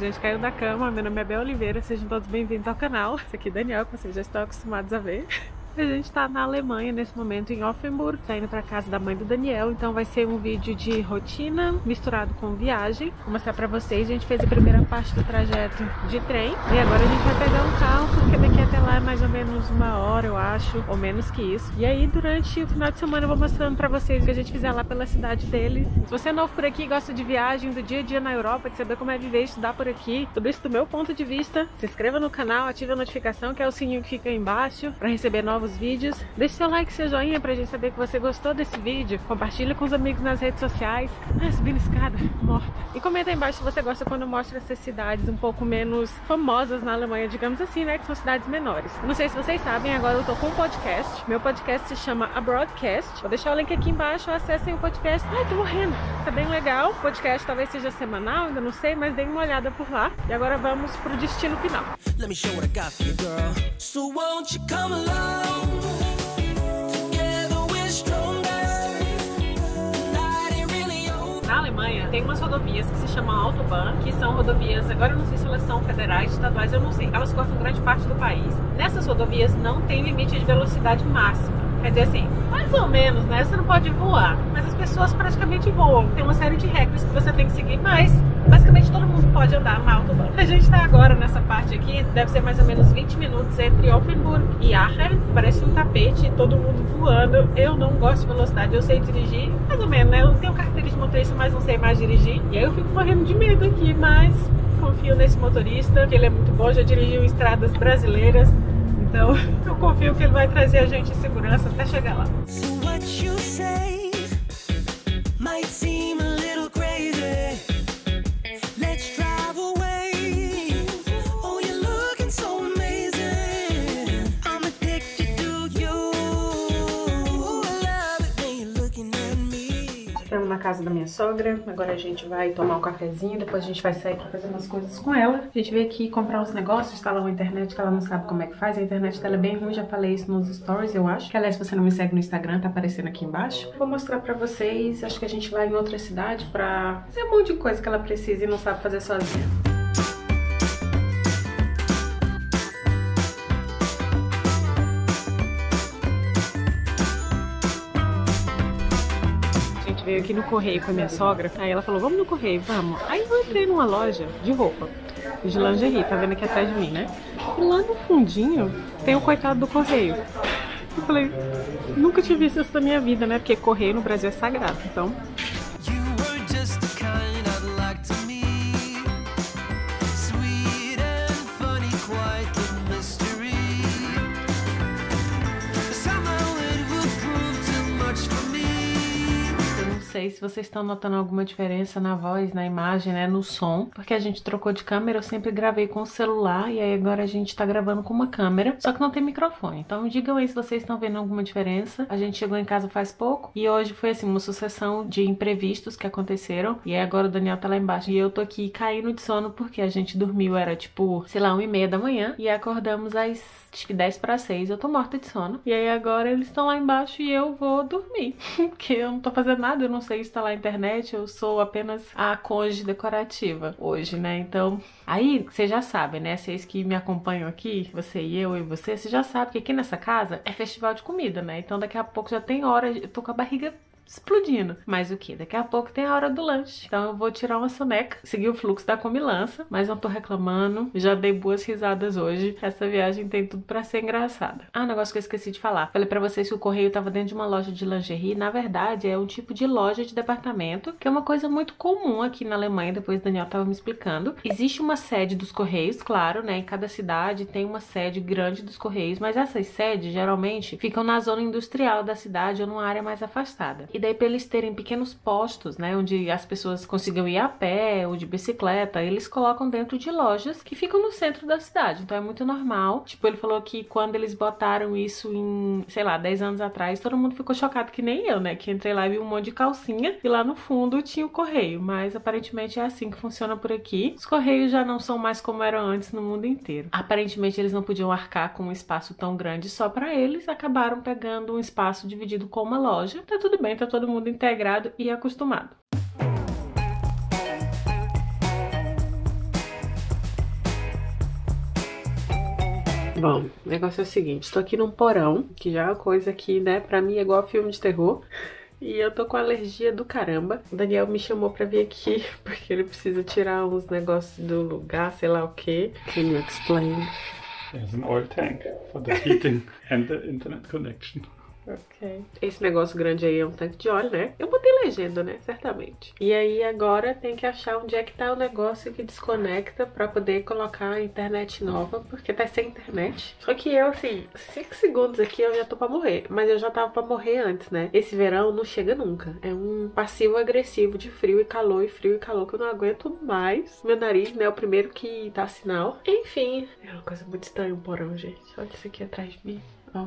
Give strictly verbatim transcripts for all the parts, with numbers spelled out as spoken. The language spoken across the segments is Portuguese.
gente caiu da cama. Meu nome é Bel Oliveira, sejam todos bem-vindos ao canal. Esse aqui é Daniel, que vocês já estão acostumados a ver. A gente tá na Alemanha nesse momento, em Offenburg, tá indo pra casa da mãe do Daniel, então vai ser um vídeo de rotina misturado com viagem. Vou mostrar pra vocês. A gente fez a primeira parte do trajeto de trem e agora a gente vai pegar um carro, porque daqui até lá é mais ou menos uma hora, eu acho, ou menos que isso. E aí durante o final de semana eu vou mostrando pra vocês o que a gente fizer lá pela cidade deles. Se você é novo por aqui, gosta de viagem, do dia a dia na Europa, de saber como é viver e estudar por aqui, tudo isso do meu ponto de vista, se inscreva no canal, ative a notificação, que é o sininho que fica aí embaixo, pra receber novos os vídeos. Deixe seu like, seu joinha pra gente saber que você gostou desse vídeo. Compartilha com os amigos nas redes sociais. Ah, subindo escada, morta. E comenta aí embaixo se você gosta quando eu mostro essas cidades um pouco menos famosas na Alemanha, digamos assim, né? Que são cidades menores. Não sei se vocês sabem, agora eu tô com um podcast. Meu podcast se chama A Broadcast. Vou deixar o link aqui embaixo, acessem o podcast. Ai, tô morrendo. Tá bem legal. O podcast talvez seja semanal, ainda não sei, mas deem uma olhada por lá. E agora vamos pro destino final. Let me show what I got for you, girl. So won't you come along? Na Alemanha tem umas rodovias que se chamam Autobahn, que são rodovias, agora eu não sei se elas são federais, estaduais, eu não sei. Elas cortam grande parte do país. Nessas rodovias não tem limite de velocidade máxima. Quer dizer assim, mais ou menos, né? Você não pode voar, mas as pessoas praticamente voam. Tem uma série de regras que você tem que seguir, mas basicamente todo mundo pode andar na Autobahn. A gente tá agora nessa parte aqui, deve ser mais ou menos vinte minutos entre Offenburg e Aachen. Parece um tapete, todo mundo voando. Eu não gosto de velocidade, eu sei dirigir, mais ou menos, né? Eu tenho carteira de motorista, mas não sei mais dirigir. E aí eu fico morrendo de medo aqui, mas confio nesse motorista, que ele é muito bom, já dirigiu em estradas brasileiras. Então, eu confio que ele vai trazer a gente em segurança até chegar lá. Estamos na casa da minha sogra, agora a gente vai tomar um cafezinho, depois a gente vai sair pra fazer umas coisas com ela. A gente veio aqui comprar uns negócios, instalar uma internet que ela não sabe como é que faz. A internet dela é bem ruim, já falei isso nos stories, eu acho. Que, aliás, se você não me segue no Instagram, tá aparecendo aqui embaixo. Vou mostrar pra vocês, acho que a gente vai em outra cidade pra fazer um monte de coisa que ela precisa e não sabe fazer sozinha. Veio aqui no correio com a minha sogra, aí ela falou, vamos no correio, vamos. Aí eu entrei numa loja de roupa, de lingerie, tá vendo aqui atrás de mim, né? E lá no fundinho tem o coitado do correio. Eu falei, nunca tinha visto isso na minha vida, né? Porque correio no Brasil é sagrado, então... Não sei se vocês estão notando alguma diferença na voz, na imagem, né, no som, porque a gente trocou de câmera. Eu sempre gravei com o celular e aí agora a gente tá gravando com uma câmera, só que não tem microfone. Então digam aí se vocês estão vendo alguma diferença. A gente chegou em casa faz pouco e hoje foi assim, uma sucessão de imprevistos que aconteceram e aí agora o Daniel tá lá embaixo e eu tô aqui caindo de sono porque a gente dormiu, era tipo, sei lá, uma e meia da manhã e acordamos às acho que dez para seis, eu tô morta de sono. E aí agora eles estão lá embaixo e eu vou dormir. Porque eu não tô fazendo nada, eu não sei instalar a internet, eu sou apenas a cônjuge decorativa hoje, né? Então, aí vocês já sabem, né? Vocês que me acompanham aqui, você e eu e você, vocês já sabem que aqui nessa casa é festival de comida, né? Então daqui a pouco já tem hora, eu tô com a barriga explodindo. Mas o que? Daqui a pouco tem a hora do lanche. Então eu vou tirar uma soneca, seguir o fluxo da comilança, mas não tô reclamando. Já dei boas risadas hoje. Essa viagem tem tudo pra ser engraçada. Ah, um negócio que eu esqueci de falar. Falei pra vocês que o correio tava dentro de uma loja de lingerie. Na verdade, é um tipo de loja de departamento, que é uma coisa muito comum aqui na Alemanha. Depois o Daniel tava me explicando. Existe uma sede dos correios, claro, né? Em cada cidade tem uma sede grande dos correios, mas essas sedes geralmente ficam na zona industrial da cidade ou numa área mais afastada. E daí, pra eles terem pequenos postos, né, onde as pessoas consigam ir a pé ou de bicicleta, eles colocam dentro de lojas que ficam no centro da cidade. Então é muito normal. Tipo, ele falou que quando eles botaram isso em, sei lá, dez anos atrás, todo mundo ficou chocado, que nem eu, né, que entrei lá e vi um monte de calcinha e lá no fundo tinha o correio. Mas aparentemente é assim que funciona por aqui. Os correios já não são mais como eram antes no mundo inteiro. Aparentemente eles não podiam arcar com um espaço tão grande só pra eles, acabaram pegando um espaço dividido com uma loja. Tá tudo bem, tá todo mundo integrado e acostumado. Bom, o negócio é o seguinte, estou aqui num porão, que já é uma coisa que, né, pra mim é igual filme de terror. E eu tô com alergia do caramba. O Daniel me chamou pra vir aqui, porque ele precisa tirar uns negócios do lugar, sei lá o que. Can you explain? There's an oil tank for the heating and the internet connection. Ok. Esse negócio grande aí é um tanque de óleo, né? Eu botei legenda, né? Certamente. E aí agora tem que achar onde é que tá o negócio que desconecta pra poder colocar a internet nova, porque tá sem internet. Só que eu, assim, cinco segundos aqui eu já tô pra morrer. Mas eu já tava pra morrer antes, né? Esse verão não chega nunca. É um passivo agressivo de frio e calor, e frio e calor que eu não aguento mais. Meu nariz, né? É o primeiro que dá sinal. Enfim, é uma coisa muito estranha um porão, gente. Olha isso aqui atrás de mim. Ó.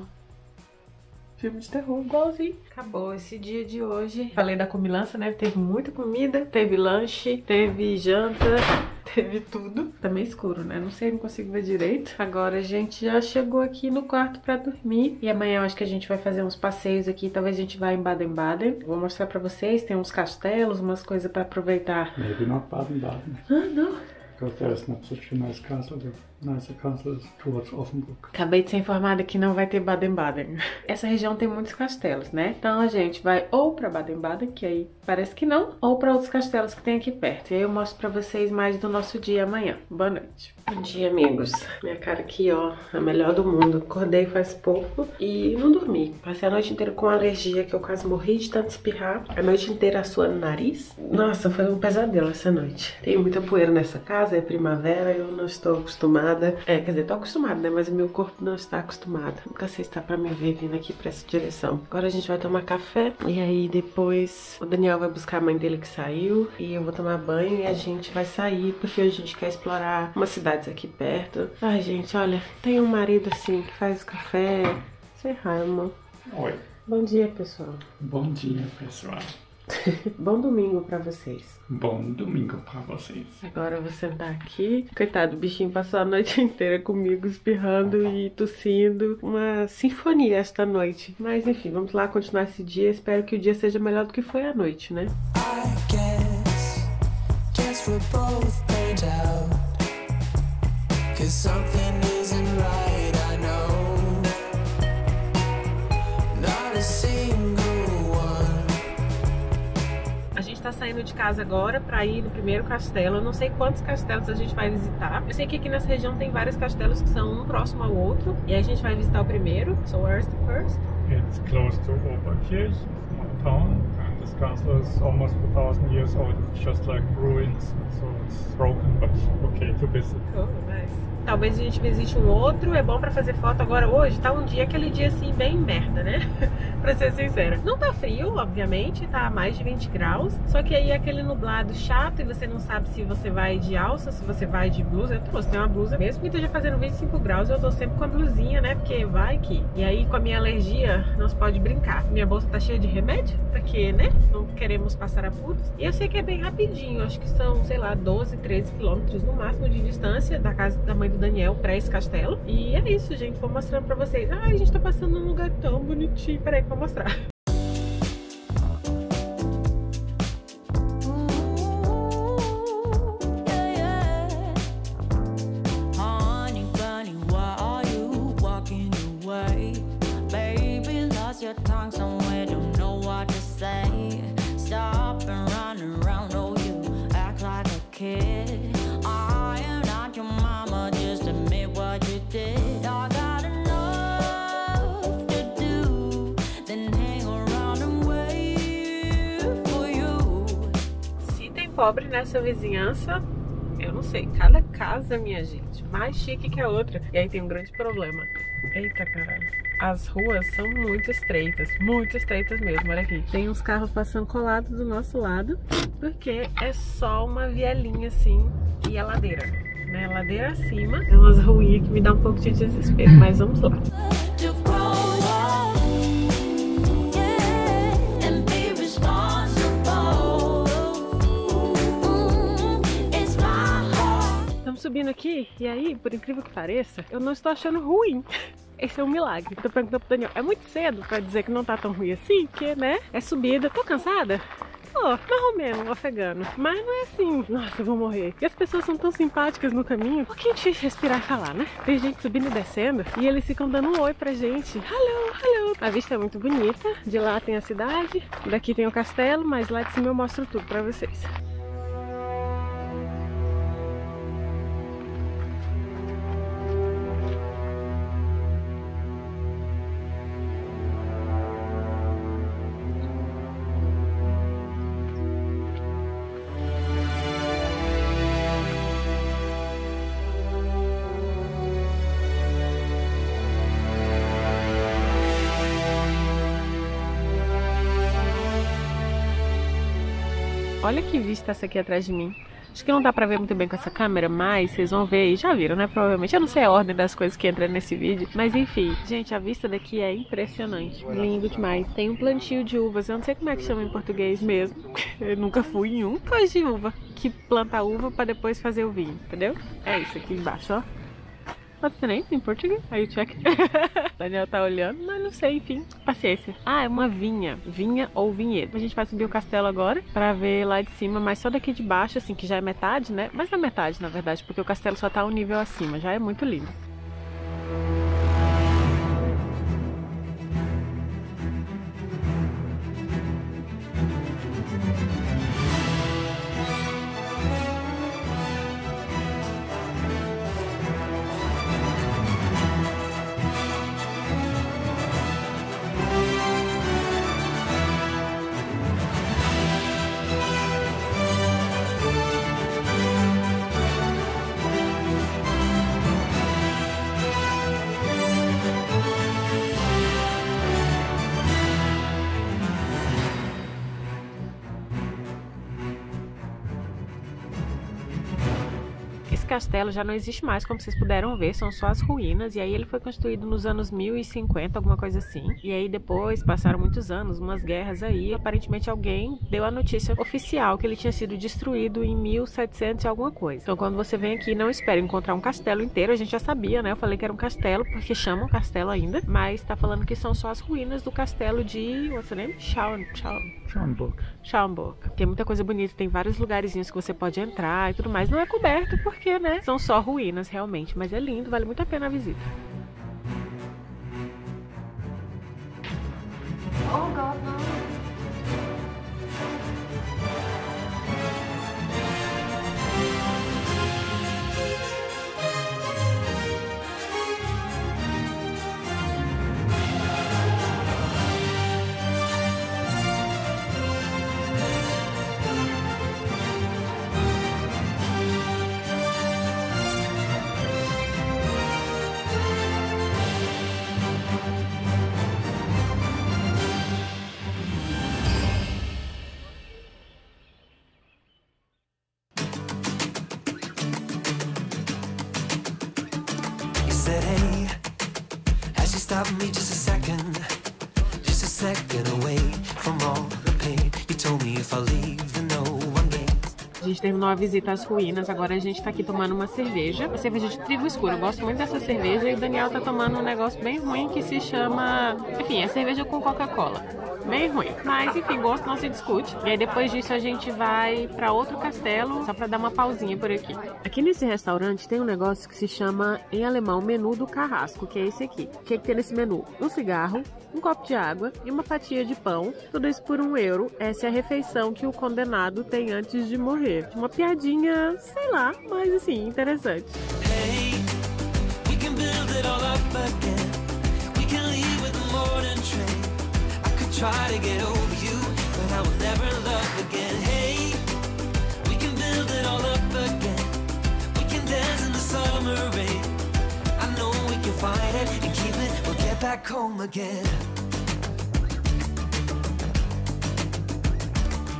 Filme de terror, igualzinho. Acabou esse dia de hoje. Falei da comilança, né? Teve muita comida, teve lanche, teve janta, teve tudo. Tá meio escuro, né? Não sei, não consigo ver direito. Agora a gente já chegou aqui no quarto pra dormir. E amanhã eu acho que a gente vai fazer uns passeios aqui. Talvez a gente vá em Baden-Baden. Vou mostrar pra vocês. Tem uns castelos, umas coisas pra aproveitar. Maybe not Baden-Baden. Ah, não. Because there is not such a nice castle. The nicer castle is towards Offenburg. Acabei de ser informada que não vai ter Baden-Baden. Essa região tem muitos castelos, né? Então a gente vai ou pra Baden-Baden, que aí parece que não, ou pra outros castelos que tem aqui perto. E aí eu mostro pra vocês mais do nosso dia amanhã. Boa noite. Bom dia, amigos. Minha cara aqui, ó, a melhor do mundo. Acordei faz pouco e não dormi. Passei a noite inteira com alergia, que eu quase morri de tanto espirrar. A noite inteira suando o nariz. Nossa, foi um pesadelo essa noite. Tem muita poeira nessa casa, é primavera, eu não estou acostumada. É, quer dizer, tô acostumada, né? Mas o meu corpo não está acostumado. Nunca sei se tá pra me ver vindo aqui pra essa direção. Agora a gente vai tomar café e aí depois o Daniel vai buscar a mãe dele que saiu e eu vou tomar banho e a gente vai sair porque a gente quer explorar umas cidades aqui perto. Ai, gente, olha, tem um marido assim que faz café. Say hi, amor. Oi. Bom dia, pessoal. Bom dia, pessoal. Bom domingo pra vocês. Bom domingo pra vocês. Agora eu vou sentar aqui. Coitado, o bichinho passou a noite inteira comigo, espirrando e tossindo. Uma sinfonia esta noite. Mas enfim, vamos lá continuar esse dia. Espero que o dia seja melhor do que foi a noite, né? I guess, guess we're both burned out. 'Cause something isn't right, I know. Not a single. A gente tá saindo de casa agora pra ir no primeiro castelo. Eu não sei quantos castelos a gente vai visitar. Eu sei que aqui nessa região tem vários castelos que são um próximo ao outro. E aí a gente vai visitar o primeiro. So where's the first? It's close to Oberkirch, small town. And this castle is almost a thousand years old. It's just like ruins. So it's broken, but okay to visit. Cool, nice. Talvez a gente visite um outro, é bom pra fazer foto. Agora hoje tá um dia, aquele dia assim, bem merda, né? Pra ser sincera. Não tá frio, obviamente, tá a mais de vinte graus. Só que aí é aquele nublado chato e você não sabe se você vai de alça, se você vai de blusa. Eu trouxe, tem uma blusa mesmo que esteja fazendo vinte e cinco graus. Eu tô sempre com a blusinha, né? Porque vai que... E aí com a minha alergia, não se pode brincar. Minha bolsa tá cheia de remédio, porque, né? Não queremos passar apuros. E eu sei que é bem rapidinho, acho que são, sei lá, doze, treze quilômetros no máximo de distância da casa da mãe do Daniel pra esse castelo. E é isso, gente. Vou mostrando pra vocês. Ai, a gente tá passando num lugar tão bonitinho. Peraí que eu vou mostrar. Pobre nessa vizinhança, eu não sei, cada casa, minha gente, mais chique que a outra. E aí tem um grande problema. Eita, caralho. As ruas são muito estreitas, muito estreitas mesmo, olha aqui. Tem uns carros passando colados do nosso lado, porque é só uma vielinha assim e a ladeira, né? Ladeira acima, é umas ruinhas que me dá um pouco de desespero, mas vamos lá. Subindo aqui, e aí, por incrível que pareça, eu não estou achando ruim. Esse é um milagre. Tô perguntando pro Daniel, é muito cedo pra dizer que não tá tão ruim assim, porque, né, é subida. Tô cansada? oh, mais ou menos afegano. Mas não é assim, nossa, eu vou morrer. E as pessoas são tão simpáticas no caminho. Por que a gente respirar e falar, né? Tem gente subindo e descendo e eles ficam dando um oi pra gente. Hello, hello. A vista é muito bonita. De lá tem a cidade, daqui tem o castelo, mas lá de cima eu mostro tudo pra vocês. Olha que vista essa aqui atrás de mim. Acho que não dá pra ver muito bem com essa câmera, mas vocês vão ver aí. Já viram, né? Provavelmente. Eu não sei a ordem das coisas que entram nesse vídeo. Mas enfim, gente, a vista daqui é impressionante. Lindo demais. Tem um plantio de uvas. Eu não sei como é que chama em português mesmo. Eu nunca fui em um pós de uva. Que planta uva pra depois fazer o vinho, entendeu? É isso aqui embaixo, ó. What's the name in Portuguese? Are you checking? Daniel tá olhando, mas não sei, enfim. Paciência. Ah, é uma vinha. Vinha ou vinhedo. A gente vai subir o castelo agora pra ver lá de cima, mas só daqui de baixo, assim, que já é metade, né? Mas é metade, na verdade, porque o castelo só tá um nível acima. Já é muito lindo. Esse castelo já não existe mais, como vocês puderam ver, são só as ruínas. E aí ele foi construído nos anos mil e cinquenta, alguma coisa assim. E aí depois passaram muitos anos, umas guerras aí. Aparentemente alguém deu a notícia oficial que ele tinha sido destruído em mil e setecentos e alguma coisa. Então quando você vem aqui, não espere encontrar um castelo inteiro. A gente já sabia, né? Eu falei que era um castelo, porque chamam castelo ainda. Mas tá falando que são só as ruínas do castelo de... what's the name? Schaun... Schaun... Schaumburg. Schaumburg. Tem muita coisa bonita, tem vários lugarzinhos que você pode entrar e tudo mais. Não é coberto porque, né? São só ruínas realmente, mas é lindo, vale muito a pena a visita. Oh, God, não. Said, hey, has you stopped me just a second, just a second away from all the pain. You told me if I leave, then no one gains. A gente terminou a visita às ruínas, agora a gente tá aqui tomando uma cerveja, uma cerveja de trigo escuro. Eu gosto muito dessa cerveja e o Daniel tá tomando um negócio bem ruim que se chama... Enfim, é cerveja com Coca-Cola. Bem ruim. Mas, enfim, gosto não se discute. E aí depois disso a gente vai pra outro castelo, só pra dar uma pausinha por aqui. Aqui nesse restaurante tem um negócio que se chama, em alemão, menu do carrasco, que é esse aqui. O que é que tem nesse menu? Um cigarro, um copo de água e uma fatia de pão. Tudo isso por um euro. Essa é a refeição que o condenado tem antes de morrer. Uma piadinha, sei lá, mas assim, interessante. Hey, we can build it all up again. We can leave with the morning train. I could try to get over you, but I will never love again. Hey, we can build it all up again. We can dance in the summer rain. I know we can fight it and keep it. We'll get back home again.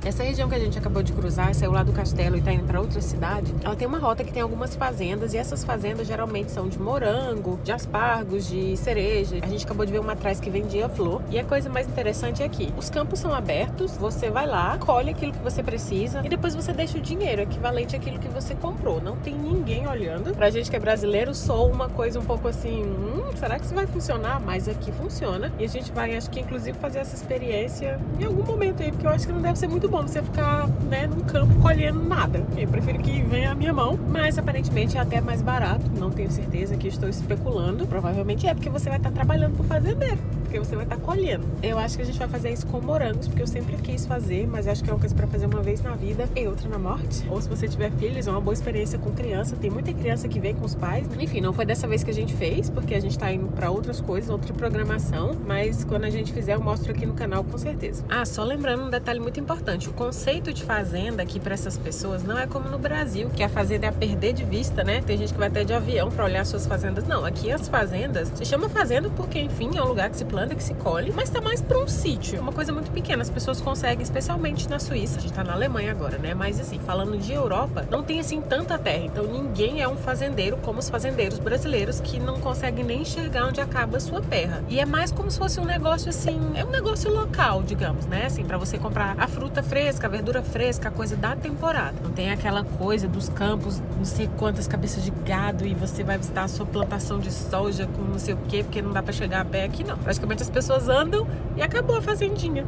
Essa região que a gente acabou de cruzar, saiu lá do castelo e tá indo pra outra cidade, ela tem uma rota que tem algumas fazendas, e essas fazendas geralmente são de morango, de aspargos, de cereja. A gente acabou de ver uma atrás que vendia flor. E a coisa mais interessante é que os campos são abertos, você vai lá, colhe aquilo que você precisa e depois você deixa o dinheiro equivalente àquilo que você comprou. Não tem ninguém olhando. Pra gente que é brasileiro, sou uma coisa um pouco assim, hum, será que isso vai funcionar? Mas aqui funciona. E a gente vai, acho que inclusive fazer essa experiência em algum momento aí, porque eu acho que não deve ser muito bom você ficar, né, num campo colhendo nada. Eu prefiro que venha a minha mão, mas aparentemente é até mais barato. Não tenho certeza, que estou especulando. Provavelmente é porque você vai estar trabalhando pro fazendeiro, porque você vai estar colhendo. Eu acho que a gente vai fazer isso com morangos, porque eu sempre quis fazer, mas acho que é uma coisa pra fazer uma vez na vida e outra na morte. Ou se você tiver filhos, é uma boa experiência com criança. Tem muita criança que vem com os pais. Enfim, não foi dessa vez que a gente fez, porque a gente tá indo pra outras coisas, outra programação, mas quando a gente fizer eu mostro aqui no canal com certeza. Ah, só lembrando um detalhe muito importante, o conceito de fazenda aqui pra essas pessoas não é como no Brasil, que a fazenda é a perder de vista, né? Tem gente que vai até de avião pra olhar suas fazendas. Não, aqui as fazendas, se chama fazenda porque, enfim, é um lugar que se planta, que se colhe, mas tá mais pra um sítio, uma coisa muito pequena. As pessoas conseguem, especialmente na Suíça, a gente tá na Alemanha agora, né? Mas assim, falando de Europa, não tem assim tanta terra, então ninguém é um fazendeiro como os fazendeiros brasileiros, que não conseguem nem enxergar onde acaba a sua terra. E é mais como se fosse um negócio assim, é um negócio local, digamos, né? Assim, pra você comprar a fruta fresca, a verdura fresca, a coisa da temporada. Não tem aquela coisa dos campos, não sei quantas cabeças de gado e você vai visitar a sua plantação de soja com não sei o quê, porque não dá pra chegar a pé aqui, não. Praticamente as pessoas andam e acabou a fazendinha.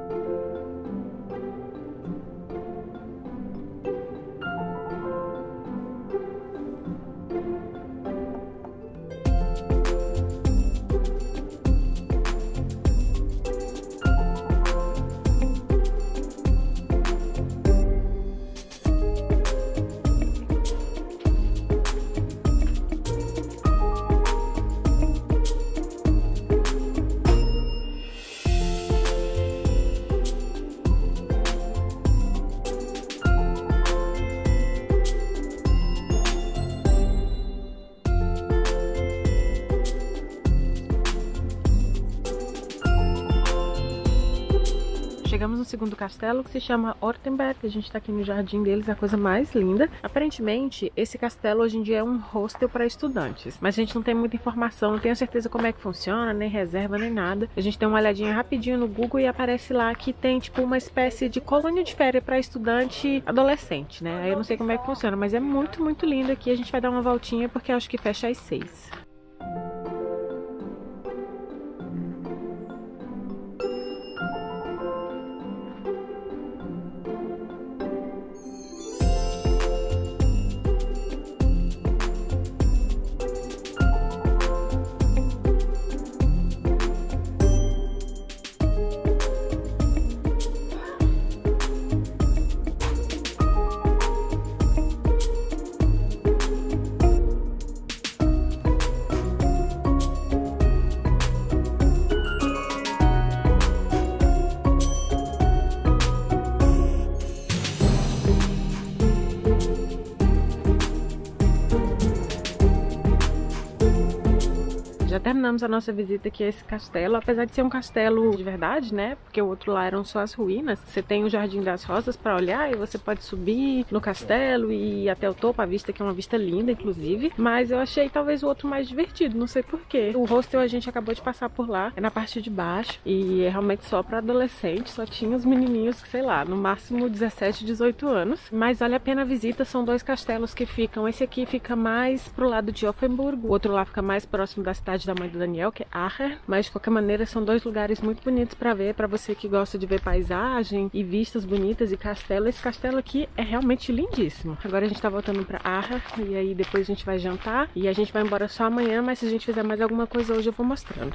Chegamos no segundo castelo, que se chama Ortenberg. A gente tá aqui no jardim deles, a coisa mais linda. Aparentemente, esse castelo hoje em dia é um hostel para estudantes, mas a gente não tem muita informação, não tenho certeza como é que funciona, nem reserva, nem nada. A gente tem uma olhadinha rapidinho no Google e aparece lá que tem tipo uma espécie de colônia de férias para estudante adolescente, né? Aí eu não sei como é que funciona, mas é muito, muito lindo aqui. A gente vai dar uma voltinha porque eu acho que fecha às seis. Já terminamos a nossa visita aqui a esse castelo, apesar de ser um castelo de verdade, né? Porque o outro lá eram só as ruínas. Você tem o Jardim das Rosas para olhar e você pode subir no castelo e ir até o topo, a vista que é uma vista linda, inclusive. Mas eu achei talvez o outro mais divertido, não sei porquê. O hostel a gente acabou de passar por lá, é na parte de baixo e é realmente só para adolescentes, só tinha os menininhos, sei lá, no máximo dezessete, dezoito anos. Mas vale a pena a visita, são dois castelos que ficam, esse aqui fica mais pro lado de Offenburg, o outro lá fica mais próximo da cidade da mãe do Daniel, que é Aachen, mas de qualquer maneira são dois lugares muito bonitos para ver, para você que gosta de ver paisagem e vistas bonitas e castelo. Esse castelo aqui é realmente lindíssimo. Agora a gente tá voltando para Aachen e aí depois a gente vai jantar e a gente vai embora só amanhã, mas se a gente fizer mais alguma coisa hoje eu vou mostrando.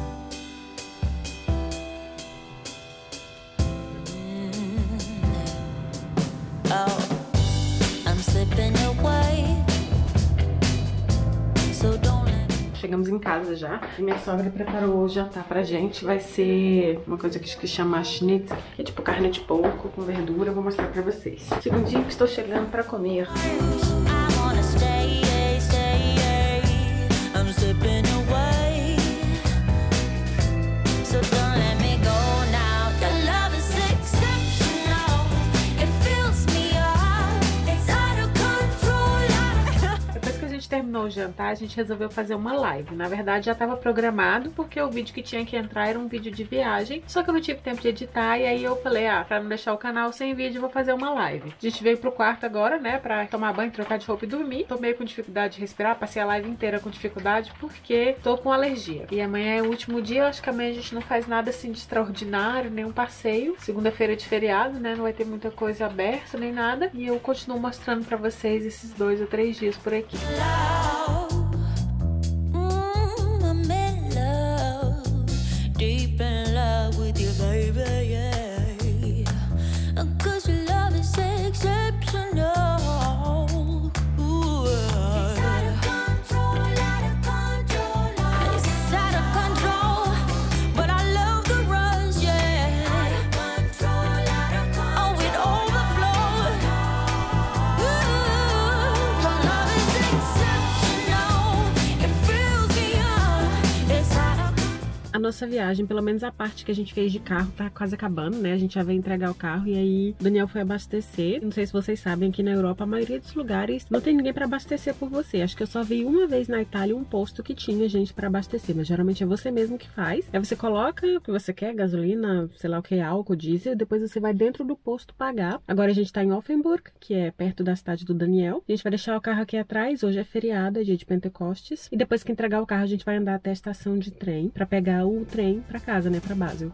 Chegamos em casa já e minha sogra preparou o jantar pra gente. Vai ser uma coisa que, que chama schnitzel, que é tipo carne de porco com verdura. Eu vou mostrar pra vocês. Segundinho que estou chegando pra comer. ao jantar, a gente resolveu fazer uma live. Na verdade já estava programado, porque o vídeo que tinha que entrar era um vídeo de viagem, só que eu não tive tempo de editar, e aí eu falei, ah, pra não deixar o canal sem vídeo, eu vou fazer uma live. A gente veio pro quarto agora, né, pra tomar banho, trocar de roupa e dormir. Tô meio com dificuldade de respirar, passei a live inteira com dificuldade, porque tô com alergia. E amanhã é o último dia, eu acho que amanhã a gente não faz nada assim de extraordinário, nenhum passeio. Segunda-feira de feriado, né, não vai ter muita coisa aberta, nem nada. E eu continuo mostrando pra vocês esses dois ou três dias por aqui. A nossa viagem, pelo menos a parte que a gente fez de carro, tá quase acabando, né? A gente já veio entregar o carro e aí o Daniel foi abastecer. Não sei se vocês sabem, aqui na Europa, a maioria dos lugares não tem ninguém pra abastecer por você. Acho que eu só vi uma vez na Itália um posto que tinha gente pra abastecer, mas geralmente é você mesmo que faz. Aí você coloca o que você quer, gasolina, sei lá o que, álcool, diesel, depois você vai dentro do posto pagar. Agora a gente tá em Offenburg, que é perto da cidade do Daniel. A gente vai deixar o carro aqui atrás, hoje é feriado, é dia de Pentecostes. E depois que entregar o carro, a gente vai andar até a estação de trem pra pegar o trem pra casa, né, pra Basel.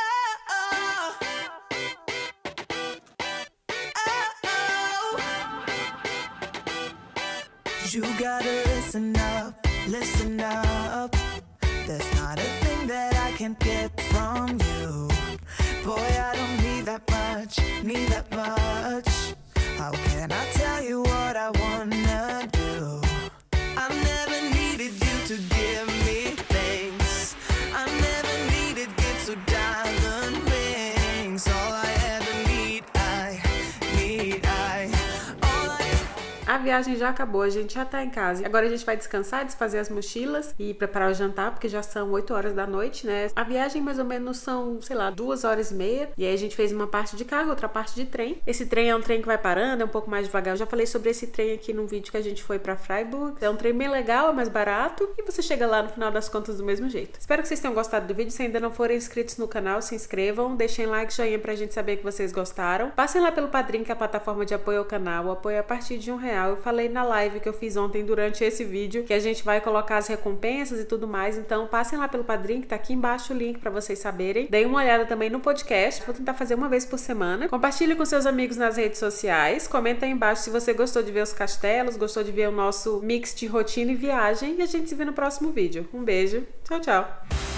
You gotta listen up, listen up. There's not a thing that I can't get from you. Boy, I don't need that much, need that much. How can I tell you what I wanna do? I never needed you to give me things. I never needed gifts or diamond rings. All I ever need, I need, I all I A viagem já acabou, a gente já tá em casa. Agora a gente vai descansar, desfazer as mochilas e preparar o jantar, porque já são oito horas da noite, né? A viagem mais ou menos são, sei lá, duas horas e meia. E aí a gente fez uma parte de carro, outra parte de trem. Esse trem é um trem que vai parando, é um pouco mais devagar. Eu já falei sobre esse trem aqui num vídeo que a gente foi pra Freiburg. É um trem bem legal, é mais barato e você chega lá no final das contas do mesmo jeito. Espero que vocês tenham gostado do vídeo. Se ainda não forem inscritos no canal, se inscrevam, deixem like, joinha pra gente saber que vocês gostaram. Passem lá pelo Padrim, que é a plataforma de apoio ao canal. O apoio é a partir de um real. Eu falei na live que eu fiz ontem durante esse vídeo que a gente vai colocar as recompensas e tudo mais, então passem lá pelo Padrim, que tá aqui embaixo o link pra vocês saberem. Deem uma olhada também no podcast, vou tentar fazer uma vez por semana. Compartilhe com seus amigos nas redes sociais, comenta aí embaixo se você gostou de ver os castelos, gostou de ver o nosso mix de rotina e viagem, e a gente se vê no próximo vídeo. Um beijo, tchau, tchau!